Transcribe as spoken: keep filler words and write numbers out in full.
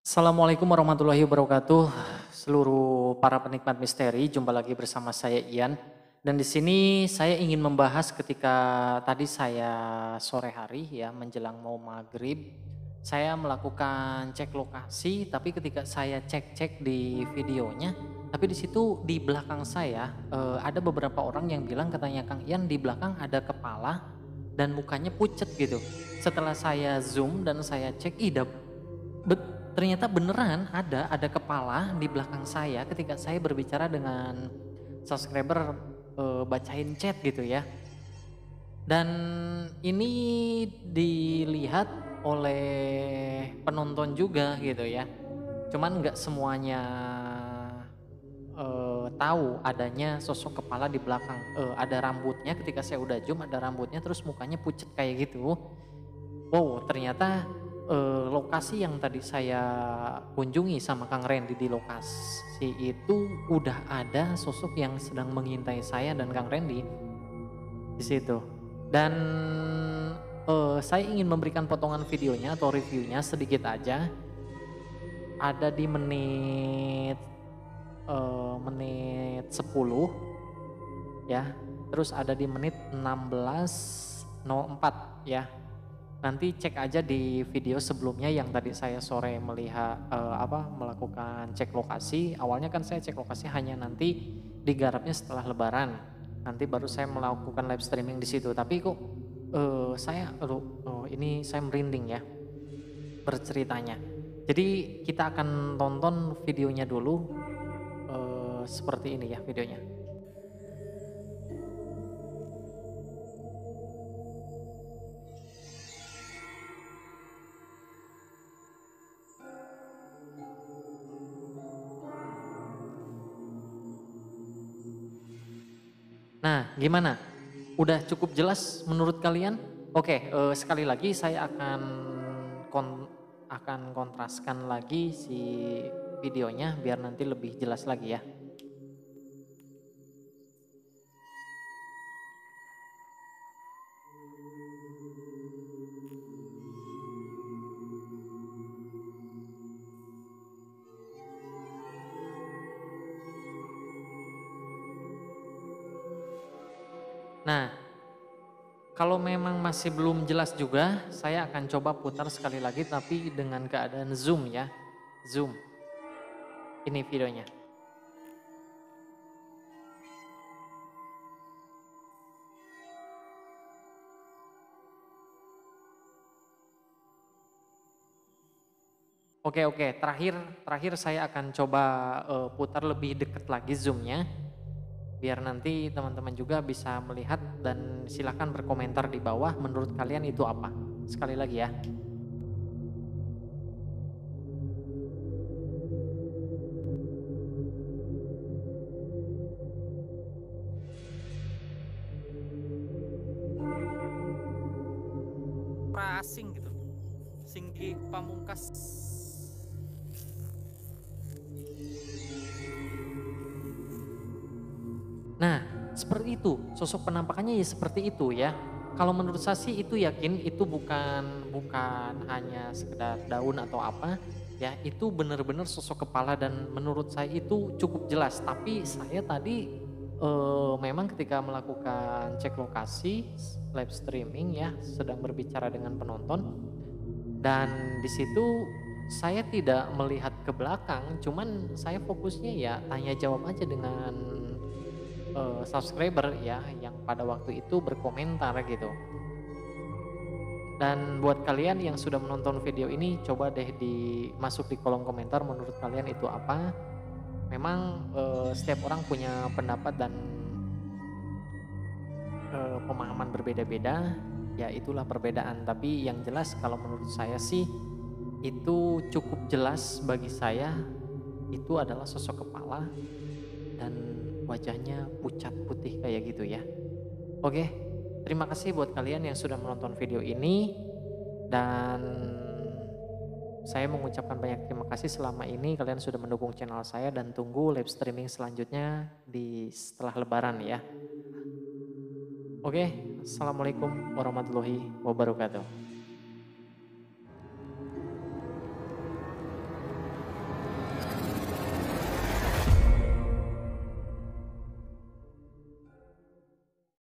Assalamualaikum warahmatullahi wabarakatuh. Seluruh para penikmat misteri, jumpa lagi bersama saya Ian. Dan di sini saya ingin membahas ketika tadi saya sore hari ya menjelang mau maghrib, saya melakukan cek lokasi, tapi ketika saya cek-cek di videonya, tapi di situ di belakang saya eh, ada beberapa orang yang bilang katanya Kang Ian di belakang ada kepala dan mukanya pucet gitu. Setelah saya zoom dan saya cek, ih dap- bet- ternyata beneran ada ada kepala di belakang saya ketika saya berbicara dengan subscriber, eee, bacain chat gitu ya. Dan ini dilihat oleh penonton juga gitu ya. Cuman nggak semuanya, eee, tahu adanya sosok kepala di belakang, eee, ada rambutnya ketika saya udah zoom ada rambutnya terus mukanya pucet kayak gitu. Wow, ternyata, eee, lokasi yang tadi saya kunjungi sama Kang Randy di lokasi itu udah ada sosok yang sedang mengintai saya dan Kang Randy di situ. Dan, eee, saya ingin memberikan potongan videonya atau reviewnya sedikit aja, ada di menit, eee, menit sepuluh ya, terus ada di menit enam belas nol empat ya. Nanti cek aja di video sebelumnya yang tadi saya sore melihat eee, apa, melakukan cek lokasi, awalnya kan saya cek lokasi hanya nanti digarapnya setelah lebaran, nanti baru saya melakukan live streaming di situ. Tapi kok, eee, saya aduh, eee, ini saya merinding ya berceritanya. Jadi kita akan tonton videonya dulu, eee, seperti ini ya videonya. Nah, gimana? Udah cukup jelas menurut kalian? Oke, eee, sekali lagi saya akan kon akan kontraskan lagi si videonya biar nanti lebih jelas lagi ya. Nah, kalau memang masih belum jelas juga, saya akan coba putar sekali lagi tapi dengan keadaan zoom ya, zoom. Ini videonya. Oke oke, terakhir terakhir saya akan coba, eee, putar lebih dekat lagi zoom-nya. Biar nanti teman-teman juga bisa melihat dan silakan berkomentar di bawah menurut kalian itu apa. Sekali lagi ya. Ora asing gitu. Sing di pamungkas. Nah, seperti itu. Sosok penampakannya ya seperti itu ya. Kalau menurut saya sih itu yakin itu bukan bukan hanya sekedar daun atau apa, ya itu benar-benar sosok kepala dan menurut saya itu cukup jelas. Tapi saya tadi, eee, memang ketika melakukan cek lokasi, live streaming ya, sedang berbicara dengan penonton, dan di situ saya tidak melihat ke belakang, cuman saya fokusnya ya tanya jawab aja dengan, eee, subscriber ya yang pada waktu itu berkomentar gitu. Dan buat kalian yang sudah menonton video ini coba deh di masuk di kolom komentar menurut kalian itu apa. Memang, eee, setiap orang punya pendapat dan, eee, pemahaman berbeda-beda, ya itulah perbedaan. Tapi yang jelas kalau menurut saya sih itu cukup jelas bagi saya, itu adalah sosok kepala dan wajahnya pucat putih kayak gitu ya. Oke, terima kasih buat kalian yang sudah menonton video ini dan saya mengucapkan banyak terima kasih selama ini kalian sudah mendukung channel saya dan tunggu live streaming selanjutnya di setelah lebaran ya. Oke, assalamualaikum warahmatullahi wabarakatuh.